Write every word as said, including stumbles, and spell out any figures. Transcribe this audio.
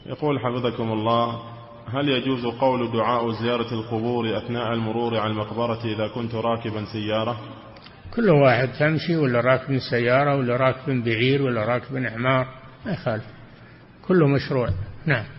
يقول حفظكم الله: هل يجوز قول دعاء زيارة القبور أثناء المرور على المقبرة إذا كنت راكبا سيارة؟ كل واحد تمشي، ولا راكب سيارة، ولا راكب بعير، ولا راكب حمار، ما يخالف، كله مشروع. نعم.